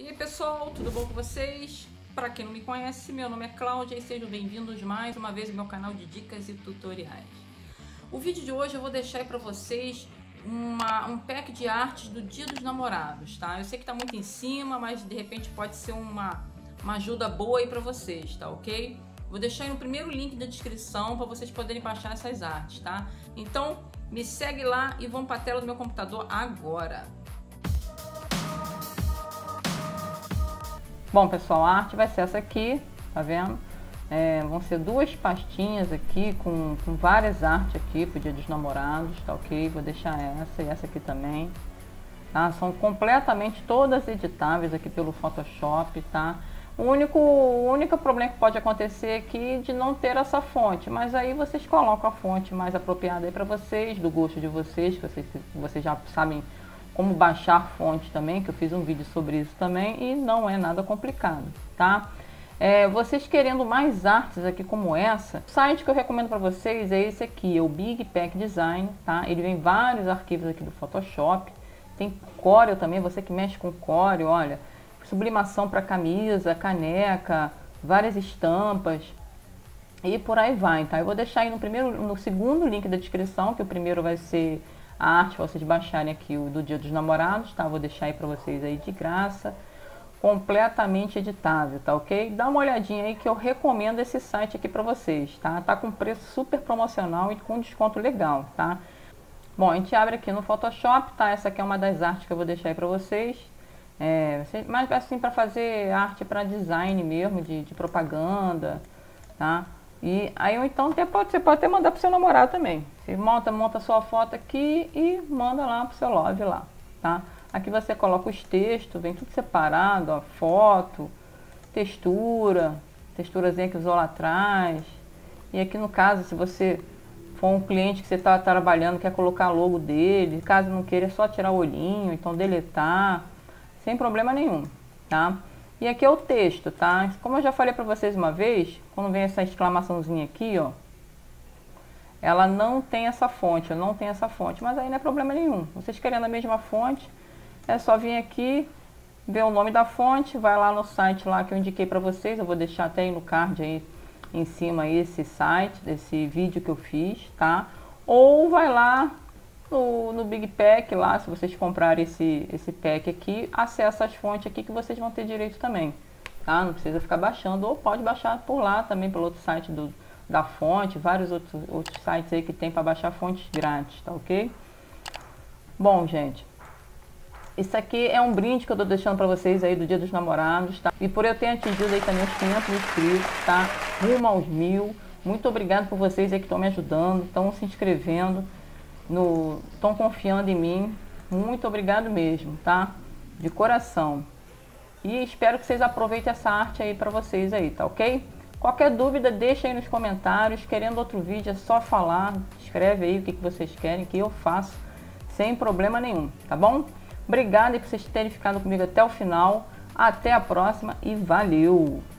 E aí pessoal, tudo bom com vocês? Para quem não me conhece, meu nome é Cláudia e sejam bem-vindos mais uma vez ao meu canal de dicas e tutoriais. O vídeo de hoje eu vou deixar aí para vocês um pack de artes do Dia dos Namorados, tá? Eu sei que tá muito em cima, mas de repente pode ser uma ajuda boa aí para vocês, tá ok? Vou deixar aí no primeiro link da descrição para vocês poderem baixar essas artes, tá? Então me segue lá e vamos para a tela do meu computador agora. Bom pessoal, a arte vai ser essa aqui, tá vendo? Vão ser duas pastinhas aqui com várias artes aqui pro Dia dos Namorados, tá ok? Vou deixar essa e essa aqui também, tá? São completamente todas editáveis aqui pelo Photoshop, tá? O único problema que pode acontecer aqui é de não ter essa fonte, mas aí vocês colocam a fonte mais apropriada aí para vocês, do gosto de vocês, que vocês já sabem como baixar fonte também, que eu fiz um vídeo sobre isso também e não é nada complicado, tá? Vocês querendo mais artes aqui como essa, o site que eu recomendo para vocês é esse aqui, é o Big Pack Design, tá? Ele vem vários arquivos aqui do Photoshop, tem Corel também, você que mexe com Corel, olha, sublimação para camisa, caneca, várias estampas e por aí vai, tá? Eu vou deixar aí no segundo link da descrição, que o primeiro vai ser a arte para vocês baixarem aqui o do Dia dos Namorados, tá? Vou deixar aí para vocês aí de graça, completamente editável, tá ok? Dá uma olhadinha aí que eu recomendo esse site aqui para vocês, tá? Tá com preço super promocional e com desconto legal, tá? Bom, a gente abre aqui no Photoshop, tá? Essa aqui é uma das artes que eu vou deixar aí para vocês. Mas assim, para fazer arte para design mesmo, de propaganda, tá? E aí, ou então você pode até mandar pro seu namorado também. Você monta sua foto aqui e manda lá pro seu love lá, tá? Aqui você coloca os textos, vem tudo separado, ó, foto, texturazinha que usou lá atrás. E aqui no caso, se você for um cliente que você está trabalhando, quer colocar logo dele, caso não queira, é só tirar o olhinho, então deletar, sem problema nenhum, tá? E aqui é o texto, tá? Como eu já falei para vocês uma vez, quando vem essa exclamaçãozinha aqui, ó, ela não tem essa fonte, mas aí não é problema nenhum. Vocês querendo a mesma fonte, é só vir aqui, ver o nome da fonte, vai lá no site lá que eu indiquei para vocês, eu vou deixar até aí no card aí em cima aí esse site, desse vídeo que eu fiz, tá? Ou vai lá no Big Pack lá, se vocês comprarem esse pack aqui, acessa as fontes aqui que vocês vão ter direito também, tá? Não precisa ficar baixando, ou pode baixar por lá também, pelo outro site da fonte, vários outros sites aí que tem para baixar fontes grátis, tá ok? Bom, gente, isso aqui é um brinde que eu tô deixando para vocês aí do Dia dos Namorados, tá? E por eu ter atingido aí também os 500 inscritos, tá? Rumo aos 1000, muito obrigado por vocês aí que estão me ajudando, estão se inscrevendo, estão confiando em mim, muito obrigado mesmo, tá? De coração. E espero que vocês aproveitem essa arte aí para vocês aí, tá ok? Qualquer dúvida deixa aí nos comentários, querendo outro vídeo é só falar, escreve aí o que vocês querem que eu faço, sem problema nenhum, tá bom? Obrigada por vocês terem ficado comigo até o final, até a próxima e valeu!